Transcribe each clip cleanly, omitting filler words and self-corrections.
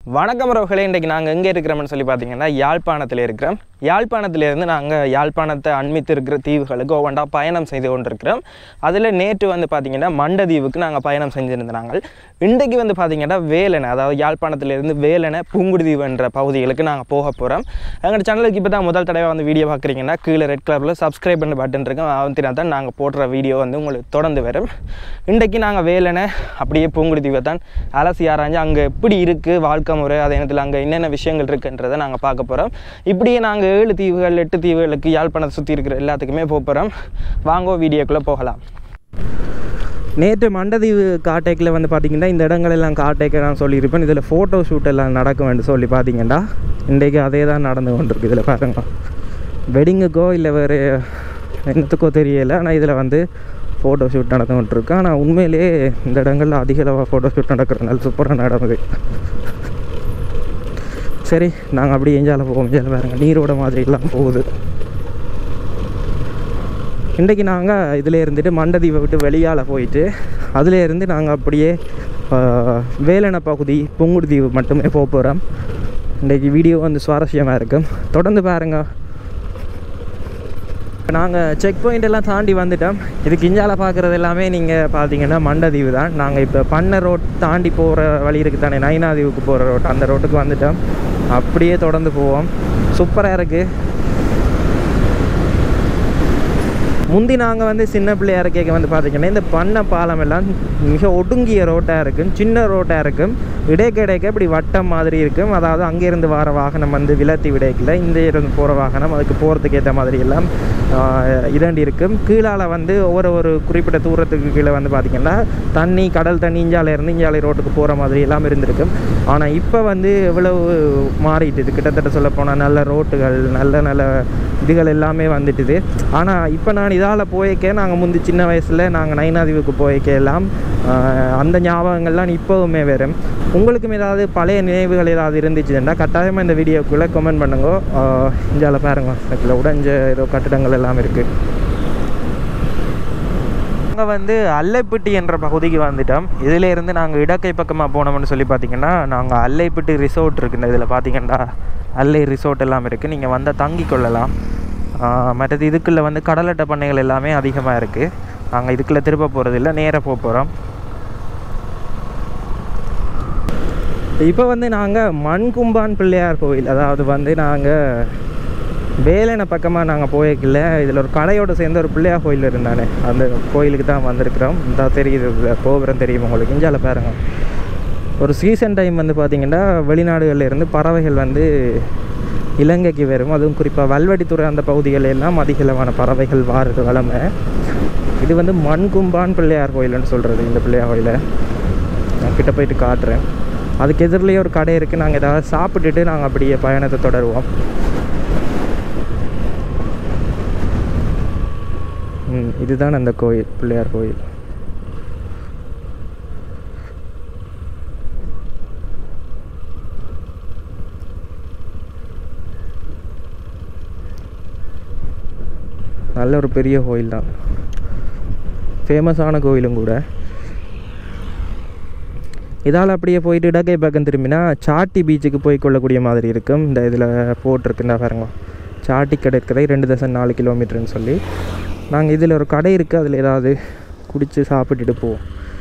வணக்கம் உறவுகளே, இன்றைக்கு நாங்கள் எங்கே இருக்கிறோம்னு சொல்லி பார்த்தீங்கன்னா யாழ்ப்பாணத்தில் இருக்கிறோம். யாழ்ப்பாணத்திலேருந்து நாங்கள் யாழ்ப்பாணத்தை அண்மித்து இருக்கிற தீவுகளுக்கு ஒவ்வொன்றா பயணம் செய்து கொண்டிருக்கிறோம். அதில் நேற்று வந்து பார்த்திங்கன்னா மண்டதீவுக்கு நாங்கள் பயணம் செஞ்சுருந்தாங்க. இன்றைக்கு வந்து பார்த்திங்கன்னா வேலனை, அதாவது யாழ்ப்பாணத்திலேருந்து வேலனை பூங்குடிதீவு என்ற பகுதிகளுக்கு நாங்கள் போக போகிறோம். எங்களோட சேனலுக்கு இப்போ தான் முதல் தடவை வந்து வீடியோ பார்க்குறீங்கன்னா கீழே ரெட் கலரில் சப்ஸ்கிரைப் பண்ண பட்டன் இருக்கும். அவத்தினா தான் நாங்கள் போடுற வீடியோ வந்து உங்களுக்கு தொடர்ந்து வரும். இன்றைக்கு நாங்கள் வேலனை அப்படியே பூங்குடிதீவை தான் அலசி ஆராய்ஞ்சு அங்கே எப்படி இருக்குது வாழ்க்கை முறை, அதே நேரத்தில் அங்கே என்னென்ன விஷயங்கள் இருக்குன்றதை நாங்கள் பார்க்க போகிறோம். இப்படியே நாங்கள் 7 தீவுகள் 8 தீவுகளுக்கு யாழ்ப்பாணத்தை சுற்றி இருக்கிற எல்லாத்துக்குமே போகிறோம். வாங்கோ வீடியோக்குள்ளே போகலாம். நேற்று மண்டதீவு காட்டேக்கில் வந்து பார்த்திங்கன்னா இந்த இடங்களெல்லாம் காட்டேக்க நான் சொல்லியிருப்பேன். இதில் ஃபோட்டோ ஷூட் எல்லாம் நடக்கும் சொல்லி பார்த்தீங்கன்னா இன்றைக்கு அதே தான் நடந்து கொண்டிருக்கு. இதில் பாருங்க, வெட்டிங்குக்கோ இல்லை வேறு என்னத்துக்கோ தெரியலை, ஆனால் இதில் வந்து ஃபோட்டோ ஷூட் நடந்து கொண்டிருக்கு. ஆனால் உண்மையிலேயே இந்த இடங்களில் அதிக அளவாக ஃபோட்டோ ஷூட் நடக்கிறதுனால சூப்பராக நடக்குது. சரி, நாங்கள் அப்படியே எஞ்சால போவோம். எஞ்சால பாருங்கள், நீரோட மாதிரிலாம் போகுது. இன்றைக்கி நாங்கள் இதில் இருந்துட்டு மண்டதீவை விட்டு வெளியால் போயிட்டு அதிலேருந்து நாங்கள் அப்படியே வேலனை பகுதி பூங்குடிதீவு மட்டுமே போக போகிறோம். இன்றைக்கி வீடியோ வந்து சுவாரஸ்யமாக இருக்கும், தொடர்ந்து பாருங்கள். நாங்கள் செக் பாயிண்ட் எல்லாம் தாண்டி வந்துட்டோம். இதுக்கு இஞ்சால பார்க்குறது எல்லாமே நீங்கள் பார்த்தீங்கன்னா மண்டதீவு தான். நாங்கள் இப்போ பண்ண ரோட் தாண்டி போகிற வழி இருக்குது தானே, நைனாதீவுக்கு போகிற ரோட், அந்த ரோட்டுக்கு வந்துட்டோம். அப்படியே தொடர்ந்து போவோம். சூப்பராக இருக்குது. முந்தி நாங்கள் வந்து சின்ன பிள்ளையாக இருக்க வந்து பார்த்திங்கன்னா இந்த பண்ணை பாலம் எல்லாம் மிக ஒடுங்கிய ரோட்டாக இருக்கும், சின்ன ரோட்டாக இருக்கும். இடைக்க இப்படி வட்டம் மாதிரி இருக்கும். அதாவது அங்கேருந்து வர வாகனம் வந்து விலத்தி விடைக்கல, இந்த இருந்து போகிற வாகனம் அதுக்கு போகிறதுக்கு ஏற்ற மாதிரி எல்லாம் இரண்டு இருக்கும். கீழால் வந்து ஒரு குறிப்பிட்ட தூரத்துக்கு கீழே வந்து பார்த்திங்கன்னா தண்ணி, கடல் தண்ணி இஞ்சாலேருந்து இஞ்சாலை ரோட்டுக்கு போகிற மாதிரி எல்லாம் இருந்திருக்கும். ஆனால் இப்போ வந்து எவ்வளவு மாறிட்டுது, கிட்டத்தட்ட சொல்லப்போனால் நல்ல ரோட்டுகள், நல்ல இதுகள் எல்லாமே வந்துட்டுது. ஆனால் இப்போ நான் இதால் போய்க்க, நாங்கள் முந்தி சின்ன வயசில் நாங்கள் நைனாதீவுக்கு போய்க்க எல்லாம் அந்த ஞாபகங்கள்லாம் இப்போவுமே வரும். உங்களுக்கும் ஏதாவது பழைய நினைவுகள் ஏதாவது இருந்துச்சுன்னா கட்டாயமாக இந்த வீடியோக்குள்ளே கமெண்ட் பண்ணுங்க. இஞ்சால பாருங்க, இதில் உடைஞ்ச ஏதோ கட்டிடங்கள் எல்லாம் இருக்குது. நாங்கள் வந்து அல்லைப்பட்டி என்ற பகுதிக்கு வந்துட்டோம். இதிலேருந்து நாங்கள் இடக்கை பக்கமாக போனோம்னு சொல்லி பார்த்திங்கன்னா நாங்கள் அல்லைப்பட்டி ரிசோர்ட் இருக்குங்க. இதில் பார்த்திங்கன்னா அல்லை ரிசோர்ட் எல்லாம் இருக்குது, நீங்கள் வந்தால் தங்கி கொள்ளலாம். மற்றது இதுக்குள்ளே வந்து கடலட்டை பண்ணைகள் எல்லாமே அதிகமாக இருக்குது. நாங்கள் இதுக்குள்ளே திரும்ப போகிறதில்ல, நேராக போகிறோம். இப்போ வந்து நாங்கள் மண்கும்பான் பிள்ளையார் கோவில், அதாவது வந்து நாங்கள் வேலனை பக்கமாக நாங்கள் போய்க்கல, இதில் ஒரு கடையோடு சேர்ந்த ஒரு பிள்ளையார் கோயில் இருந்தானே, அந்த கோயிலுக்கு தான் வந்திருக்கிறோம். இந்த தெரியுது கோபுரம் தெரியும் உங்களுக்கு. இஞ்சால பாருங்க, ஒரு சீசன் டைம் வந்து பார்த்திங்கன்னா வெளிநாடுகளில் இருந்து பறவைகள் வந்து இலங்கைக்கு வரும். அதுவும் குறிப்பாக வல்வடித்துறை அந்த பகுதிகளில் எல்லாம் அதிகளவான பறவைகள் வாருது வளமை. இது வந்து மண்கும்பான் பிள்ளையார் கோயில்னு சொல்கிறது. இந்த பிள்ளையார் கோயிலை நான் கிட்ட போயிட்டு காட்டுறேன். அதுக்கு எதிரிலேயே ஒரு கடை இருக்குது. நாங்கள் ஏதாவது சாப்பிட்டுட்டு நாங்கள் அப்படியே பயணத்தை தொடருவோம். இதுதான் அந்த கோயில், பிள்ளையார் கோயில். நல்ல ஒரு பெரிய கோயில் தான், ஃபேமஸான கோயிலும் கூட. இதால் அப்படியே போயிட்டு இடக்கை பக்கம் திரும்பினா சாட்டி பீச்சுக்கு போய் கொள்ளக்கூடிய மாதிரி இருக்கும். இந்த இதில் போட்டிருக்குன்னா பாருங்க, சாட்டி கடை இருக்கிறதே 2.4 கிலோமீட்டர்னு சொல்லி. நாங்கள் இதில் ஒரு கடை இருக்குது, அதில் ஏதாவது குடித்து சாப்பிட்டுட்டு போவோம்.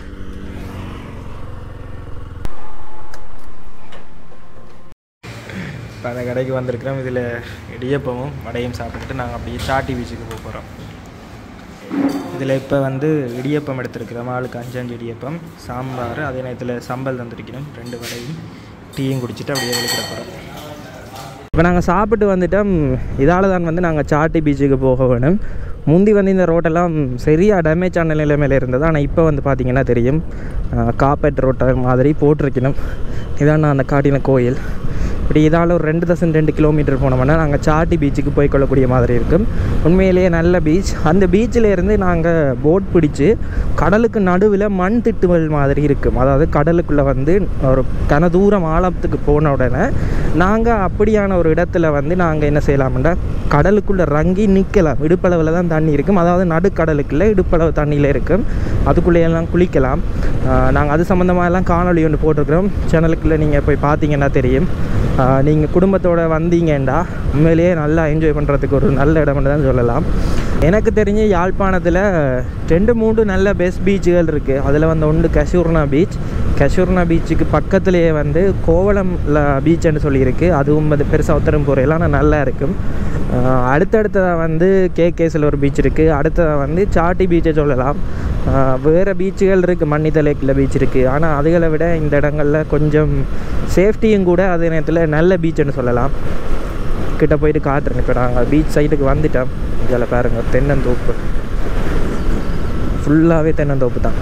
இப்போ அந்த கடைக்கு வந்திருக்கிறோம். இதில் இடியப்பமும் வடையும் சாப்பிட்டுட்டு நாங்கள் அப்படியே சாட்டி பீச்சுக்கு போக போகிறோம். இதில் இப்போ வந்து இடியப்பம் எடுத்துருக்கிறோம். ஆளுக்கு 5 இடியப்பம், சாம்பார், அதே நேரத்தில் சம்பல் தந்துருக்கிறோம், 2 வடையும், டீயும் குடிச்சிட்டு அப்படியே வெளிக்கிட போகிறோம். இப்போ நாங்கள் சாப்பிட்டு வந்துட்டோம். இதால் தான் வந்து நாங்கள் சாட்டி பீச்சுக்கு போக வேணும். முந்தி வந்து இந்த ரோட்டெல்லாம் சரியாக டேமேஜ் ஆன நிலைமையில் இருந்தது. ஆனால் இப்போ வந்து பார்த்திங்கன்னா தெரியும், காப்பேட் ரோட்டை மாதிரி போட்டிருக்கணும். இதான் நான் அந்த காட்டின கோயில். இப்படி இதால் ஒரு 2.2 கிலோமீட்டர் போனோம்னா நாங்கள் சாட்டி பீச்சுக்கு போய் கொள்ளக்கூடிய மாதிரி இருக்கும். உண்மையிலேயே நல்ல பீச். அந்த பீச்சில் இருந்து நாங்கள் போட் பிடிச்சி கடலுக்கு நடுவில் மண் திட்டுவல் மாதிரி இருக்கும். அதாவது கடலுக்குள்ளே வந்து ஒரு கன தூரம் ஆழத்துக்கு போன உடனே நாங்கள் அப்படியான ஒரு இடத்துல வந்து நாங்கள் என்ன செய்யலாம்னா கடலுக்குள்ளே இறங்கி நிற்கலாம். இடுப்பளவில் தான் தண்ணி இருக்கும். அதாவது நடுக்கடலுக்குள்ளே இடுப்பளவு தண்ணியில் இருக்கும். அதுக்குள்ளேயெல்லாம் குளிக்கலாம். நாங்கள் அது சம்மந்தமாக எல்லாம் காணொலி ஒன்று போட்டிருக்கிறோம். சேனலுக்குள்ளே நீங்கள் போய் பார்த்தீங்கன்னா தெரியும். நீங்கள் குடும்பத்தோடு வந்தீங்கன்னா உண்மையிலேயே நல்லா என்ஜாய் பண்ணுறதுக்கு ஒரு நல்ல இடம்னு தான் சொல்லலாம். எனக்கு தெரிஞ்சு யாழ்ப்பாணத்தில் 2-3 நல்ல பெஸ்ட் பீச்சுகள் இருக்குது. அதில் வந்து ஒன்று கஷூர்னா பீச். கஷூர்னா பீச்சுக்கு பக்கத்துலேயே வந்து கோவளம் பீச்சுன்னு சொல்லியிருக்கு. அதுவும் வந்து பெருசாக உத்தரம் போகிறேலாம் ஆனால் நல்லா இருக்கும். அடுத்தடுத்ததாக வந்து கேகேஸில் ஒரு பீச் இருக்குது. அடுத்ததாக வந்து சாட்டி பீச்சை சொல்லலாம். வேறு பீச்சுகள் இருக்குது. மன்னித்தலைக்குள்ள பீச் இருக்குது. ஆனால் அதுகளை விட இந்த இடங்களில் கொஞ்சம் சேஃப்டியும் கூட அதே நேரத்தில் நல்ல பீச்சுன்னு சொல்லலாம். கிட்ட போயிட்டு காட்டுறேன். இப்போ நாங்கள் பீச் சைடுக்கு வந்துட்டோம். இதில் பாருங்கள் தென்னந்தோப்பு, ஃபுல்லாகவே தென்னந்தோப்பு தான்.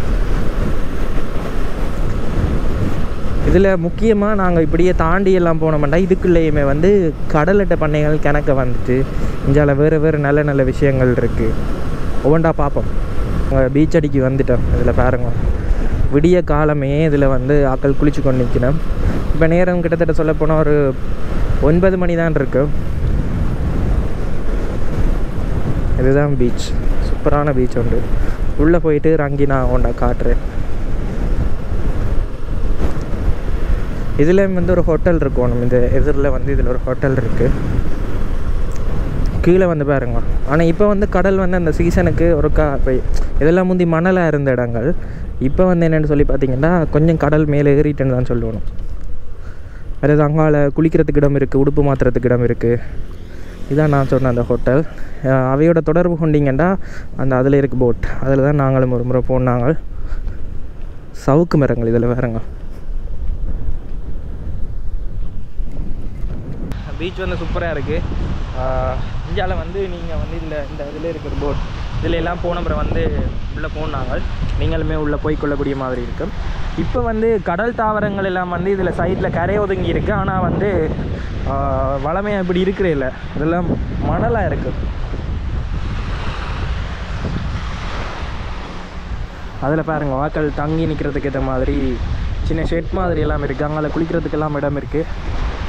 இதில் முக்கியமாக நாங்கள் இப்படியே தாண்டி எல்லாம் போனோம்னா இதுக்குள்ளேயுமே வந்து கடலட்டை பண்ணைகள் கணக்க வந்துட்டு இந்தியாவில் வேறு நல்ல நல்ல விஷயங்கள் இருக்குது. ஒவ்வொன்றா பார்ப்போம். பீச் அடிக்கு வந்துட்டோம். இதில் பாருங்கள் விடிய காலமே இதில் வந்து ஆக்கள் குளிச்சு கொண்டு நிற்கணும். இப்போ நேரம் கிட்டத்தட்ட சொல்லப்போனால் ஒரு 9 மணி தான் இருக்குது. இதுதான் பீச். சூப்பரான பீச் உண்டு. உள்ளே போயிட்டு ரங்கி நான் ஒன்றா காட்டுறேன். இதில் வந்து ஒரு ஹோட்டல் இருக்கும். நம்ம இந்த எதிரில் வந்து இதில் ஒரு ஹோட்டல் இருக்குது. கீழே வந்து பாருங்க. ஆனால் இப்போ வந்து கடல் வந்து அந்த சீசனுக்கு ஒருக்கா போய் இதெல்லாம் முந்தி மணலாக இருந்த இடங்கள். இப்போ வந்து என்னென்னு சொல்லி பார்த்தீங்கன்னா கொஞ்சம் கடல் மேலே ஏறிட்டுன்னு தான் சொல்லணும். வேறு அங்கால குளிக்கிறதுக்கு இடம் இருக்குது, உடுப்பு மாற்றுறதுக்கு இடம் இருக்குது. இதான் நான் சொன்னேன் அந்த ஹோட்டல். அவையோட தொடர்பு கொண்டீங்கன்னா அந்த அதில் இருக்குது போட். அதில் தான் நாங்களும் ஒரு முறை போனாங்க. சவுக்கு மரங்கள் இதில் வேறுங்க. பீச் வந்து சூப்பராக இருக்குது. இந்தியாவில் வந்து நீங்கள் வந்து இந்த இதில் இருக்கிற போட் இதில் எல்லாம் போன முறை வந்து உள்ளே போனாங்க. நீங்களுமே உள்ளே போய் கொள்ளக்கூடிய மாதிரி இருக்கும். இப்போ வந்து கடல் தாவரங்கள் எல்லாம் வந்து இதில் சைடில் கரை ஒதுங்கி இருக்குது. ஆனால் வந்து வளமையாக இப்படி இருக்கிற இல்லை, இதெல்லாம் மணலாக இருக்குது. அதில் பாருங்கள் வாக்கள் தங்கி நிற்கிறதுக்கு ஏற்ற மாதிரி சின்ன ஷெட் மாதிரி எல்லாம் இருக்குது. அங்கே குளிக்கிறதுக்கெல்லாம் இடம் இருக்குது.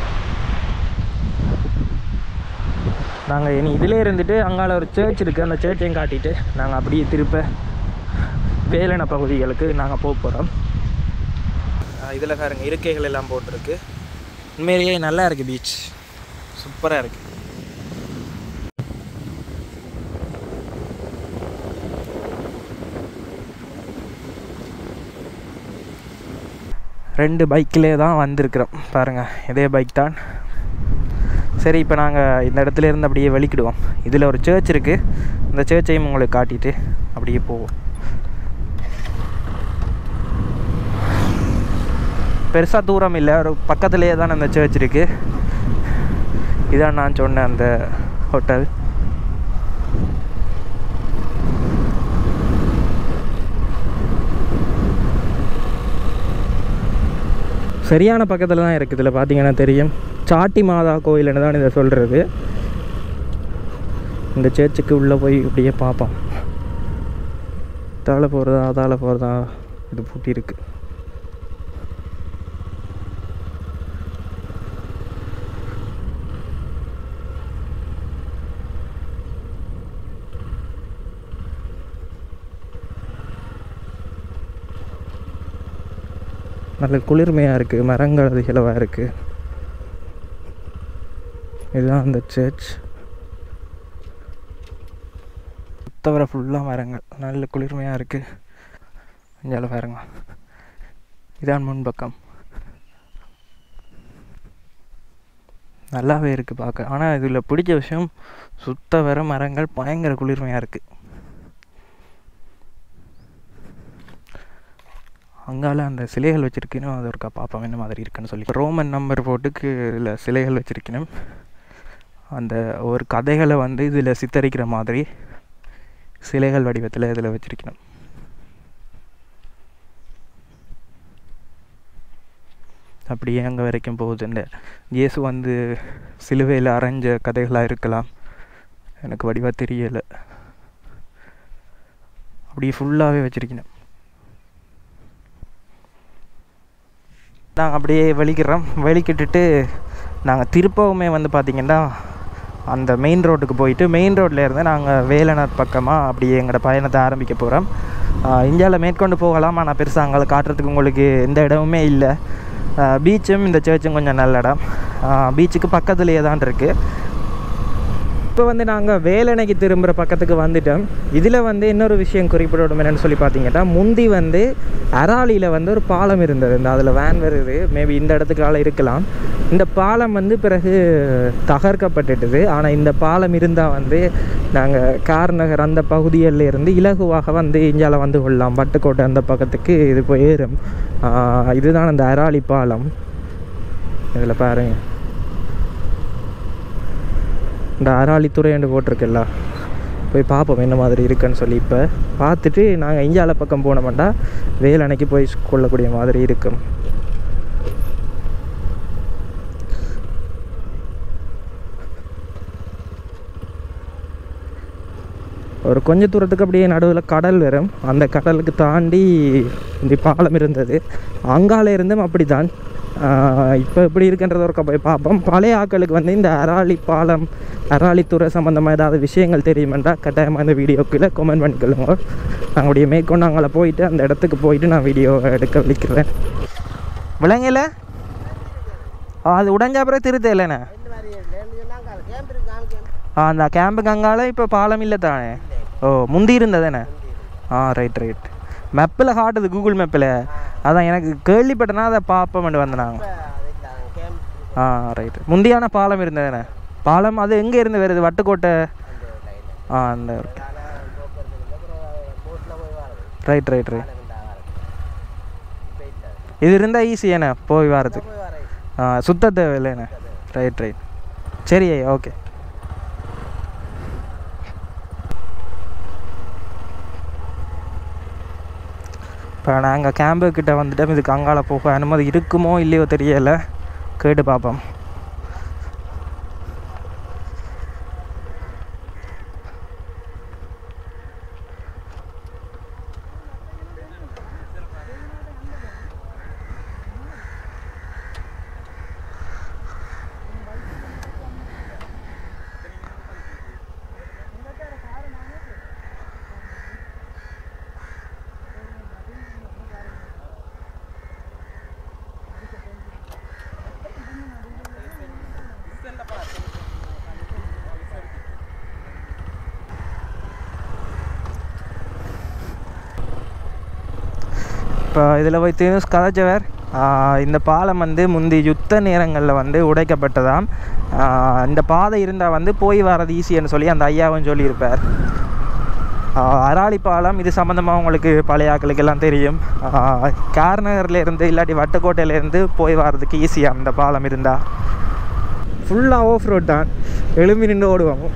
நாங்கள் இனி இதிலே இருந்துட்டு அங்கால ஒரு சர்ச் இருக்குது. அந்த சர்ச்சையும் காட்டிட்டு நாங்கள் அப்படியே திருப்ப வேலன பகுதிகளுக்கு நாங்கள் போக போகிறோம். இதில் பாருங்கள் இருக்கைகள் எல்லாம் போட்டிருக்கு. உண்மையிலேயே நல்லா இருக்குது. பீச் சூப்பராக இருக்குது. ரெண்டு பைக்கிலே தான் வந்திருக்கிறோம். பாருங்கள் இதே பைக் தான். சரி, இப்போ நாங்கள் இந்த இடத்துல இருந்து அப்படியே வெளிக்கிடுவோம். இதில் ஒரு சர்ச் இருக்குது. இந்த சர்ச்சையும் உங்களுக்கு காட்டிட்டு அப்படியே போவோம். பெருசாக தூரம் இல்லை, ஒரு பக்கத்துலேயே தான் அந்த சர்ச் இருக்குது. இதான் நான் சொன்னேன் அந்த ஹோட்டல். சரியான பக்கத்தில் தான் இருக்குது. இதில் பார்த்தீங்கன்னா தெரியும், சாட்டி மாதா கோயில்னு தான் இதை சொல்கிறது. இந்த சர்ச்சுக்கு உள்ளே போய் இப்படியே பார்ப்போம். அதால் போகிறதா அதால் போகிறதா இது பூட்டி இருக்கு. நல்ல குளிர்மையாக இருக்குது. மரங்கள் அதிகளவாக இருக்குது. இதுதான் அந்த சர்ச். தவிர ஃபுல்லாக மரங்கள், நல்ல குளிர்மையாக இருக்குது. இங்கே பாருங்க, இதான் முன்பக்கம். நல்லாவே இருக்குது பார்க்க. ஆனால் இதில் பிடிச்ச விஷயம் சுத்த வர மரங்கள் பயங்கர குளிர்மையாக இருக்குது. அங்கால அந்த சிலைகள் வச்சுருக்கணும். அது ஒருக்கா பார்ப்போம் என்ன மாதிரி இருக்குன்னு சொல்லி. ரோமன் நம்பர் போட்டுக்கு இதில் சிலைகள் வச்சுருக்கணும். அந்த ஒரு கதைகளை வந்து இதில் சித்தரிக்கிற மாதிரி சிலைகள் வடிவத்தில் இதில் வச்சுருக்கணும். அப்படியே அங்கே வரைக்கும் போகுது. இந்த இயேசு வந்து சிலுவையில் அரைஞ்ச கதைகளாக இருக்கலாம், எனக்கு வடிவாக தெரியலை. அப்படியே ஃபுல்லாகவே வச்சுருக்கேன். நாங்கள் அப்படியே வெளிக்கிட்டுட்டு நாங்கள் திருப்பவுமே வந்து பார்த்திங்கன்னா அந்த மெயின் ரோட்டுக்கு போயிட்டு மெயின் ரோட்டில் இருந்து நாங்கள் வேலனர் பக்கமாக அப்படியே எங்களோட பயணத்தை ஆரம்பிக்க போகிறோம். இந்தியாவில் மேற்கொண்டு போகலாம், ஆனால் பெருசாக அங்கே காட்டுறதுக்கு உங்களுக்கு எந்த இடமுமே இல்லை. பீச்சும் இந்த சர்ச்சும் கொஞ்சம் நல்ல இடம், பீச்சுக்கு பக்கத்துலேயே தான் இருக்குது. இப்போ வந்து நாங்கள் வேலனைக்கு திரும்புகிற பக்கத்துக்கு வந்துட்டோம். இதில் வந்து இன்னொரு விஷயம் குறிப்பிடணும் என்னென்னு சொல்லி பார்த்தீங்கன்னா, முந்தி வந்து அராலியில் வந்து ஒரு பாலம் இருந்தது. இந்த அதில் வேன் வருது, மேபி இந்த இடத்துக்கால இருக்கலாம். இந்த பாலம் வந்து பிறகு தகர்க்கப்பட்டுட்டுது. ஆனால் இந்த பாலம் இருந்தால் வந்து நாங்கள் கார்நகர் அந்த பகுதிகளில் இருந்து இலகுவாக வந்து இந்தியாவில் வந்து கொள்ளலாம். பட்டுக்கோட்டை அந்த பக்கத்துக்கு இது போய் ஏறும். இதுதான் அந்த அராலி பாலம். இதில் பாருங்கள், இந்த அராலித்துறை என்று போட்டிருக்கல, போய் பார்ப்போம் என்ன மாதிரி இருக்குன்னு சொல்லி. இப்போ பார்த்துட்டு நாங்கள் இந்தியாவில் பக்கம் போனோம்னா வேலனைக்கு போய் கொள்ளக்கூடிய மாதிரி இருக்கும். ஒரு கொஞ்சம் தூரத்துக்கு அப்படியே நடுவில் கடல் வரும். அந்த கடலுக்கு தாண்டி இந்த பாலம் இருந்தது. அங்கால இருந்தும் அப்படி தான். இப்போ எப்படி இருக்குன்றத ஒரு போய் பார்ப்போம். பழைய ஆட்களுக்கு வந்து இந்த அராலி பாலம், அராலித்துறை சம்மந்தமாக ஏதாவது விஷயங்கள் தெரியுமென்றா கட்டாயமாக இந்த வீடியோக்குள்ளே கமெண்ட் பண்ணிக்கொள்ளுங்க. நாங்களுடைய மேற்கொண்டு அங்கே போயிட்டு அந்த இடத்துக்கு போயிட்டு நான் வீடியோ எடுக்க விழிக்கிறேன். விலங்கில் அது உடஞ்ச அப்புறம் திருத்த இல்லைண்ணே. அந்த கேம்புக்கு அங்கால இப்போ பாலம் இல்லை தானே? ஓ, முந்தி இருந்ததானே? ரைட். மேப்பில் காட்டுது, கூகுள் மேப்பில். அதான் எனக்கு கேள்விப்பட்டேன்னா அதை பார்ப்போம்னு வந்தேன் நாங்கள். ரைட்டு. முந்தியான பாலம் இருந்ததுண்ணே. பாலம் அது எங்கே இருந்து வருது? வட்டுக்கோட்டை. அந்த ரைட். இது இருந்தால் ஈஸியாண்ணே போய் வரதுக்கு. சுத்த தேவையில்லைண்ணே. ரைட். சரி, ஓகே. இப்போ நாங்கள் கேம்புக்கிட்ட வந்துட்டோம். இதுக்கு அங்கால போக அனுமதி இருக்குமோ இல்லையோ தெரியலை, கேட்டு பார்ப்போம். இப்போ இதில் போய் நியூஸ் கதைச்சவர், இந்த பாலம் வந்து முந்தி யுத்த நேரங்களில் வந்து உடைக்கப்பட்டதாம். இந்த பாதை இருந்தால் வந்து போய் வர்றது ஈஸின்னு சொல்லி அந்த ஐயாவும் சொல்லியிருப்பார். அராலி பாலம் இது சம்மந்தமாக உங்களுக்கு பழைய ஆட்களுக்கெல்லாம் தெரியும். கார்நகர்லேருந்து இல்லாட்டி வட்டுக்கோட்டையிலேருந்து போய் வர்றதுக்கு ஈஸியாக இந்த பாலம் இருந்தால். ஃபுல்லாக ஆஃப் ரோட் தான், எழும்பி நின்று ஓடுவாங்க.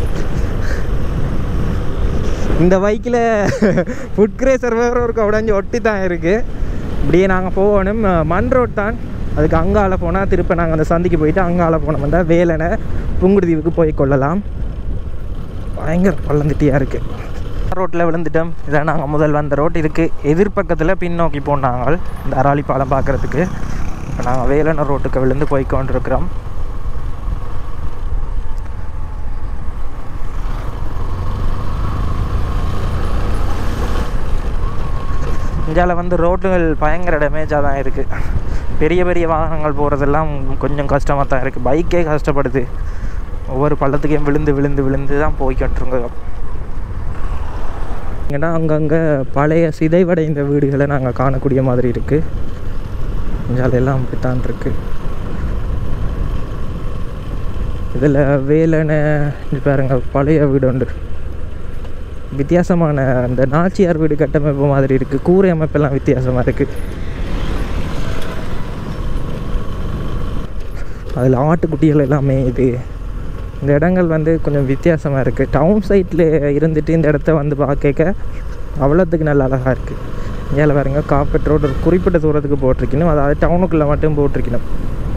இந்த பைக்கில் ஃபுட் கிரேசர் வேறு ஒரு உடஞ்சி ஒட்டி தான் இருக்குது. இப்படியே நாங்கள் போகணும். மண் ரோட் தான், அதுக்கு அங்கால போனால் திருப்ப நாங்கள் அந்த சந்திக்கு போயிட்டு அங்கால போனோம்னா வேலனை புங்குடுதீவுக்கு போய் கொள்ளலாம். பயங்கர பள்ளந்திட்டியாக இருக்குது. ரோட்டில் விழுந்துட்டோம். இதான் நாங்கள் முதல் வந்த ரோட். இதுக்கு எதிர்பக்கத்தில் பின்னோக்கி போனாங்க இந்த அராலி பாலம் பார்க்குறதுக்கு. இப்போ நாங்கள் வேலனை ரோட்டுக்கு விழுந்து போய்கொண்டிருக்கிறோம். இந்தியாவில் வந்து ரோட்டுகள் பயங்கர டேமேஜாக தான் இருக்குது. பெரிய பெரிய வாகனங்கள் போகிறதெல்லாம் கொஞ்சம் கஷ்டமாக தான் இருக்குது. பைக்கே கஷ்டப்படுது. ஒவ்வொரு பள்ளத்துக்கையும் விழுந்து தான் போய்கிட்டுருங்க. ஏன்னா அங்கங்கே பழைய சிதைவடைந்த வீடுகளை நாங்கள் காணக்கூடிய மாதிரி இருக்குது. இந்தியாவிலெல்லாம் அப்படித்தான் இருக்குது. இதில் வேலனை பாருங்க, பழைய வீடு உண்டு. வித்தியாசமான அந்த நாச்சியார் வீடு கட்டமைப்பு மாதிரி இருக்குது. கூரை அமைப்பெல்லாம் வித்தியாசமாக இருக்குது. அதில் ஆட்டுக்குட்டிகள் எல்லாமே இது. இந்த இடங்கள் வந்து கொஞ்சம் வித்தியாசமாக இருக்குது. டவுன் சைட்டில் இருந்துட்டு இந்த இடத்த வந்து பார்க்க அவ்வளோத்துக்கு நல்ல அழகாக இருக்குது. ஏழை பாருங்க கார்பெட் ரோடு ஒரு குறிப்பிட்ட தூரத்துக்கு போட்டிருக்கணும், அதாவது டவுனுக்குள்ளே மட்டும் போட்டிருக்கணும்.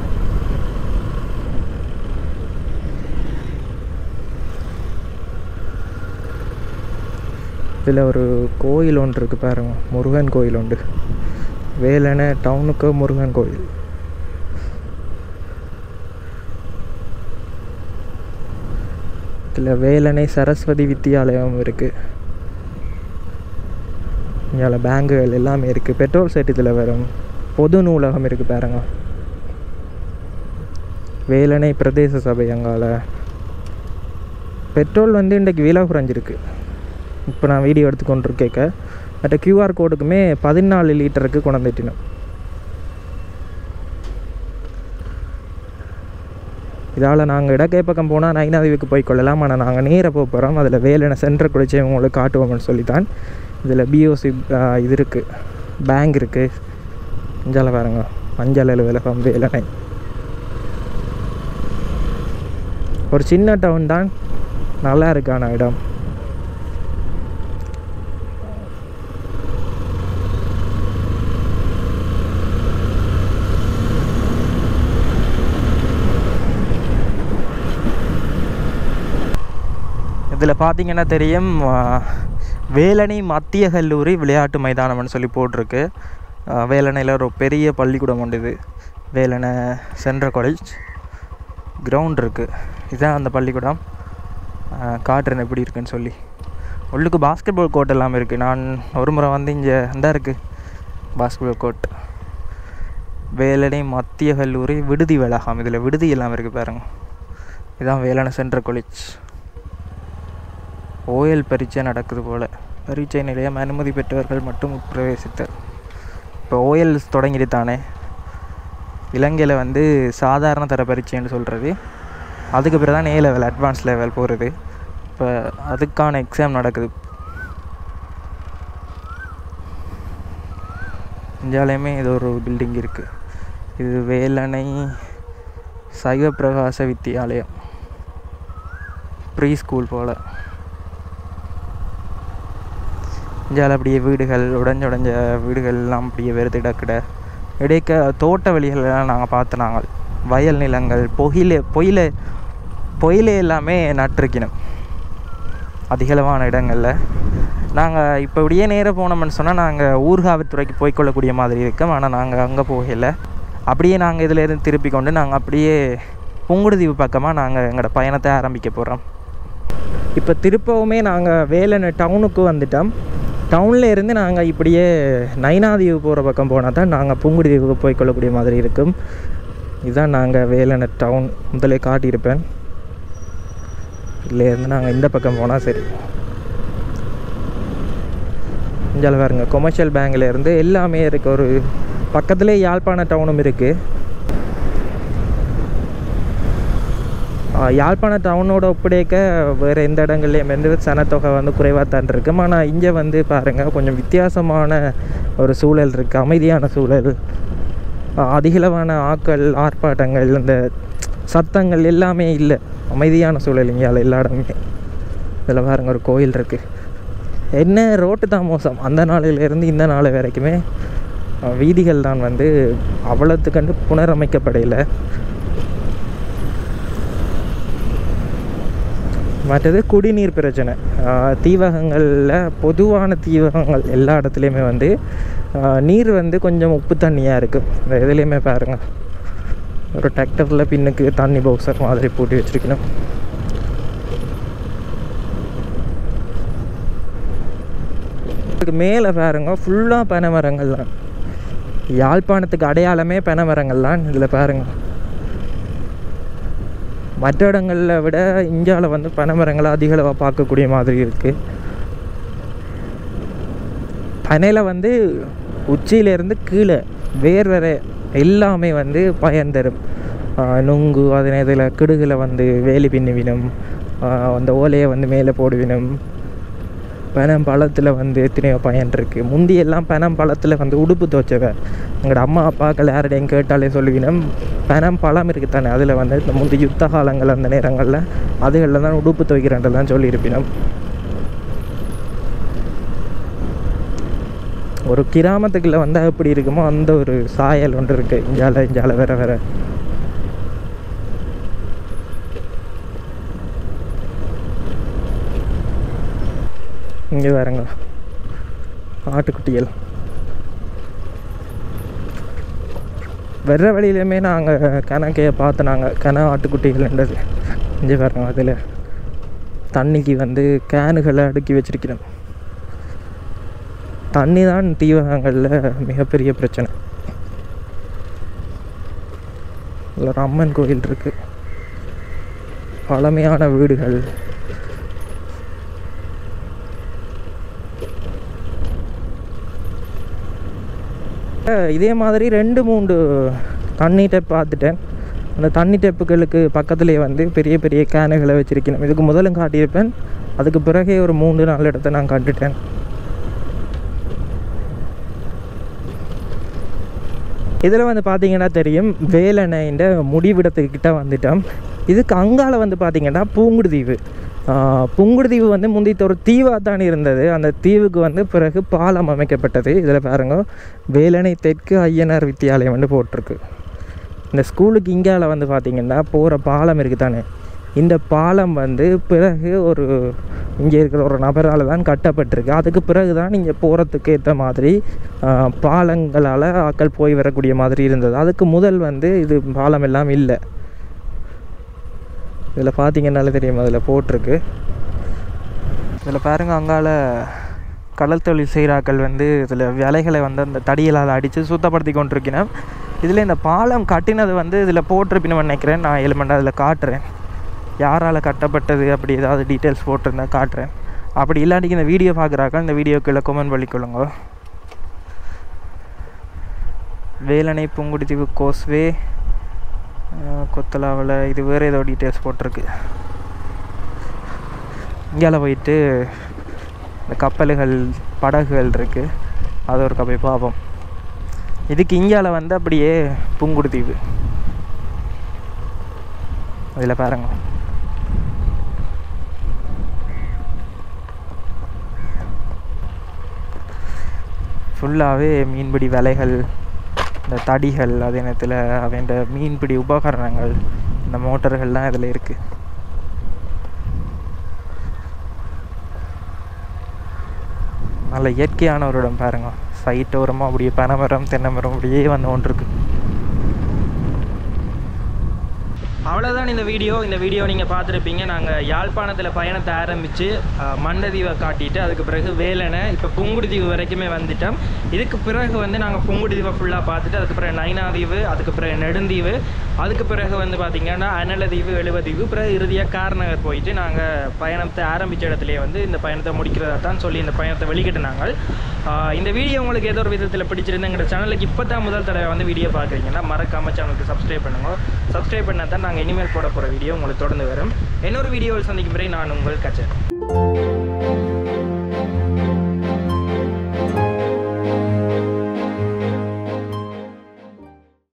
இதில் ஒரு கோயில் ஒன்று இருக்குது பாருங்க, முருகன் கோயில் உண்டு. வேலனை டவுனுக்கு முருகன் கோயில். இதில் வேலனை சரஸ்வதி வித்தியாலயம் இருக்குது. இங்கே பேங்குகள் எல்லாமே இருக்குது. பெட்ரோல் செட் இதில் வரும். பொது நூலகம் இருக்குது பாருங்க. வேலனை பிரதேச சபை அங்கால பெட்ரோல் வந்து இன்றைக்கு விலை குறைஞ்சிருக்கு. இப்போ நான் வீடியோ எடுத்துக்கொண்டிருக்கேக்க மற்ற கியூஆர் கோடுக்குமே 14 லிட்டருக்கு கொண்டுட்டினோம். இதால் நாங்கள் இடக்கை பக்கம் போனால் நைனாதீவுக்கு போய்க்கொள்ளலாம். ஆனால் நாங்கள் நேராக போக போகிறோம். அதில் வேலனை சென்ட்ரல் குளிச்சு உங்களுக்கு காட்டுவோம்னு சொல்லித்தான். இதில் பிஓசி இது இருக்குது, பேங்க் இருக்குது. மஞ்சள் பாருங்க, மஞ்சள் அலுவலகம் வேலனை. ஒரு சின்ன டவுன் தான், நல்லா இருக்கான இடம். இதில் பார்த்தீங்கன்னா தெரியும், வேலனை மத்திய கல்லூரி விளையாட்டு மைதானம்னு சொல்லி போட்டிருக்கு. வேலனையில் ஒரு பெரிய பள்ளிக்கூடம் உண்டு. இது வேலனை சென்ட்ரல் காலேஜ் கிரவுண்ட் இருக்குது. இதுதான் அந்த பள்ளிக்கூடம். காட்டுறேன் எப்படி இருக்குன்னு சொல்லி. உள்ளுக்கு பாஸ்கெட் பால் கோர்ட் எல்லாம் இருக்குது. நான் ஒரு முறை வந்து இங்கே அந்த இருக்குது பாஸ்கெட் பால் கோர்ட். வேலனை மத்திய கல்லூரி விடுதி வளாகம். இதில் விடுதி எல்லாம் இருக்குது பாருங்க. இதுதான் வேலனை சென்ட்ரல் காலேஜ். ஓஎல் பரீட்சை நடக்குது போல். பரீட்சை நிலையம் அனுமதி பெற்றவர்கள் மட்டும் உட்பிரவேசித்தல். இப்போ ஓஎல் தொடங்கிட்டு தானே, இலங்கையில் வந்து சாதாரண தர பரீட்சைன்னு சொல்கிறது. அதுக்கு பிறகு தான் A லெவல் அட்வான்ஸ் லெவல் போகிறது. இப்போ அதுக்கான எக்ஸாம் நடக்குது. இந்தியாவிலையுமே இது ஒரு பில்டிங் இருக்குது. இது வேலனை சைவ பிரகாச வித்தியாலயம், ப்ரீ ஸ்கூல் போல். இந்தியாவில் அப்படியே வீடுகள், உடஞ்ச வீடுகள் எல்லாம் அப்படியே வெறுத்து கிடக்கிட. இடைக்க தோட்ட வழிகளெல்லாம் நாங்கள் பார்த்து, நாங்கள் வயல் நிலங்கள், பொயிலை எல்லாமே நட்டிருக்கணும் அதிகளவான இடங்களில். நாங்கள் இப்போ இப்படியே நேராக போனோம்னு சொன்னால் நாங்கள் ஊர்காவத்துறைக்கு போய்க்கொள்ளக்கூடிய மாதிரி இருக்கோம். ஆனால் நாங்கள் அங்கே போகலை. அப்படியே நாங்கள் இதிலேருந்து திருப்பி கொண்டு நாங்கள் அப்படியே புங்குடுதீவு பக்கமாக நாங்கள் எங்களோட பயணத்தை ஆரம்பிக்க போகிறோம். இப்போ திருப்பவுமே நாங்கள் வேலனை டவுனுக்கு வந்துட்டோம். டவுனில் இருந்து நாங்கள் இப்படியே நைனாதீவு போகிற பக்கம் போனால் தான் நாங்கள் புங்குடுதீவுக்கு போய்க்கொள்ளக்கூடிய மாதிரி இருக்கும். இதுதான் நாங்கள் வேலனை டவுன். முதலே காட்டியிருப்பேன். இதுலேருந்து நாங்கள் இந்த பக்கம் போனால் சரி. இங்கே பாருங்க, கொமர்ஷியல் பேங்க்லேருந்து எல்லாமே இருக்குது. ஒரு பக்கத்துலேயே யாழ்ப்பாண டவுனும் இருக்குது. யாழ்ப்பாண டவுனோட ஒப்படைக்க வேறு எந்த இடங்கள்லையும் வந்து சனத்தொகை வந்து குறைவாக தான் இருக்கும். ஆனால் இங்கே வந்து பாருங்கள், கொஞ்சம் வித்தியாசமான ஒரு சூழல் இருக்குது. அமைதியான சூழல், அதிகளவான ஆக்கள், ஆர்ப்பாட்டங்கள், இந்த சத்தங்கள் எல்லாமே இல்லை. அமைதியான சூழல் இங்கே எல்லா இடமே. இதில் பாருங்கள் ஒரு கோயில் இருக்குது. என்ன ரோட்டு தான் மோசம். அந்த நாளிலேருந்து இந்த நாள் வரைக்குமே வீதிகள் தான் வந்து அவ்வளோத்துக்கண்டு புனரமைக்கப்படையில். மற்றது குடிநீர் பிரச்சனை. தீவகங்களில், பொதுவான தீவகங்கள் எல்லா இடத்துலையுமே வந்து நீர் வந்து கொஞ்சம் உப்பு தண்ணியாக இருக்குது. இந்த இதுலேயுமே பாருங்கள், ஒரு டிராக்டரில் பின்னுக்கு தண்ணி பவுசர் மாதிரி பூட்டி வச்சுருக்கணும். இதுக்கு மேலே பாருங்க, ஃபுல்லாக பனை மரங்கள் தான். யாழ்ப்பாணத்துக்கு அடையாளமே பனை மரங்கள் தான். இதில் பாருங்கள், மற்ற இடங்களில் விட இந்தியாவில் வந்து பனை மரங்களை அதிகளவாக பார்க்கக்கூடிய மாதிரி இருக்குது. பனையில் வந்து உச்சியிலேருந்து கீழே வேறு எல்லாமே வந்து பயன் தரும். நுங்கு, அதனை இதில் கிடுகளை வந்து வேலி பின்னுவினும், அந்த ஓலையை வந்து மேலே போடுவினும். பனம்பழத்தில் வந்து எத்தனையோ பயன் இருக்குது. முந்தியெல்லாம் பனம்பழத்தில் வந்து உடுப்பு துவைச்சவ எங்களோட அம்மா அப்பாக்கள் யார்டையும் கேட்டாலே சொல்லுவினோம். பனம்பழம் இருக்குது தானே, அதில் வந்து இந்த முந்தி யுத்த காலங்கள் அந்த நேரங்களில் அதுகளில் தான் உடுப்பு துவைக்கிறேன்லாம் சொல்லியிருப்பினோம். ஒரு கிராமத்துக்குள்ளே வந்தால் எப்படி இருக்குமோ அந்த ஒரு சாயல் ஒன்று இருக்குது. இஞ்சால வேற இங்கே வேறங்க ஆட்டுக்குட்டிகள். வெற வழியிலுமே நாங்கள் கணக்கையை பார்த்து கன ஆட்டுக்குட்டிகள்ன்றது இங்கே பாருங்க. அதில் தண்ணிக்கு வந்து கேனுகளை அடுக்கி வச்சிருக்கிறோம். தண்ணி தான் தீவகங்களில் மிகப்பெரிய பிரச்சனை. இதில் ஒரு அம்மன் கோயில் இருக்குது, பழமையான வீடுகள். இதே மாதிரி 2-3 தண்ணி டேப் பார்த்துட்டேன். அந்த தண்ணி டேப்புகளுக்கு பக்கத்துலேயே வந்து பெரிய பெரிய கேனுகளை வச்சுருக்கணும். இதுக்கு முதலும் காட்டியிருப்பேன், அதுக்கு பிறகே ஒரு 3-4 இடத்த நான் கண்டுட்டேன். இதில் வந்து பார்த்திங்கன்னா தெரியும், வேலணைன்ற முடிவிடத்துக்கிட்ட வந்துட்டோம். இதுக்கு அங்கால வந்து பார்த்திங்கன்னா பூங்குடுதீவு. பூங்குடுதீவு வந்து முந்தித்த ஒரு தீவாக தான் இருந்தது. அந்த தீவுக்கு வந்து பிறகு பாலம் அமைக்கப்பட்டது. இதில் பாருங்க, வேலணை தெற்கு ஐயனார் வித்தியாலயம் வந்து போட்டிருக்கு. இந்த ஸ்கூலுக்கு இங்கால வந்து பார்த்திங்கன்னா போகிற பாலம் இருக்குது தானே, இந்த பாலம் வந்து பிறகு ஒரு இங்கே இருக்கிற ஒரு நபரால் தான் கட்டப்பட்டிருக்கு. அதுக்கு பிறகு தான் இங்கே போகிறதுக்கு ஏற்ற மாதிரி பாலங்களால் ஆட்கள் போய் வரக்கூடிய மாதிரி இருந்தது. அதுக்கு முதல் வந்து இது பாலம் எல்லாம் இல்லை. இதில் பார்த்திங்கன்னாலே தெரியும், அதில் போட்டிருக்கு. இதில் பாருங்கள், அங்கால கடல் தொழில் செய்கிறாக்கள் வந்து இதில் விலைகளை வந்து அந்த தடியலால் அடித்து சுத்தப்படுத்தி கொண்டிருக்கிறேன். இதில் இந்த பாலம் கட்டினது வந்து இதில் போட்டிருப்பின்னு நினைக்கிறேன். நான் எலிமெண்ட் அதில் காட்டுறேன், யாரால் கட்டப்பட்டது அப்படி ஏதாவது டீட்டெயில்ஸ் போட்டிருந்தா காட்டுறேன். அப்படி இல்லாட்டிக்கு இந்த வீடியோ பார்க்குறாக்க இந்த வீடியோக்குள்ளே கமெண்ட் பண்ணிக்கொள்ளுங்க. வேலணை பூங்குடிதீவு கோஸ்வே கொத்தலாவில் இது வேறு ஏதோ டீட்டெயில்ஸ் போட்டிருக்கு. இங்கால போயிட்டு இந்த கப்பல்கள் படகுகள் இருக்குது, அது ஒரு போய் பார்ப்போம். இதுக்கு இங்கால வந்து அப்படியே பூங்குடிதீவு. அதில் பாருங்க, ஃபுல்லாகவே மீன்பிடி வலைகள், இந்த தடிகள், அதே நேரத்தில் அவன் மீன்பிடி உபகரணங்கள், இந்த மோட்டர்கள்லாம் இதில் இருக்குது. நல்ல இயற்கையான ஒரு இடம் பாருங்க. சைட்டோரமாக அப்படியே பனைமரம் தென்னை மரம் அப்படியே வந்து ஒன்றிருக்கு. அவ்வளோதான் இந்த வீடியோ நீங்கள் பார்த்துருப்பீங்க. நாங்கள் யாழ்ப்பாணத்தில் பயணத்தை ஆரம்பித்து மண்டதீவை காட்டிட்டு அதுக்கு பிறகு வேலணை, இப்போ புங்குடுதீவு வரைக்குமே வந்துட்டோம். இதுக்கு பிறகு வந்து நாங்கள் புங்குடுதீவை ஃபுல்லாக பார்த்துட்டு அதுக்கு பிறகு நைனாதீவு, அதுக்கு பிறகு நெடுந்தீவு, அதுக்கு பிறகு வந்து பார்த்திங்கன்னா அனலதீவு, எழுவதீவு, பிறகு இறுதியாக கார்நகர் போயிட்டு நாங்கள் பயணத்தை ஆரம்பித்த இடத்துலேயே வந்து இந்த பயணத்தை முடிக்கிறதா தான் சொல்லி இந்த பயணத்தை வெளிக்கிட்டுனாங்க. இந்த வீடியோ உங்களுக்கு ஏதோ ஒரு விதத்தில் பிடிச்சிருந்து எங்கள் சேனலுக்கு இப்போ தான் முதல் தடவை வந்து வீடியோ பார்க்குறீங்கன்னா மறக்காம சேனலுக்கு சப்ஸ்கிரைப் பண்ணுங்க. சப்ஸ்கிரைப் பண்ணால் தான் நாங்கள் இனிமேல் போட போகிற வீடியோ உங்களுக்கு தொடர்ந்து வரும். இன்னொரு வீடியோவில் சந்திக்கும் வரை நான் உங்கள் கச்சன்.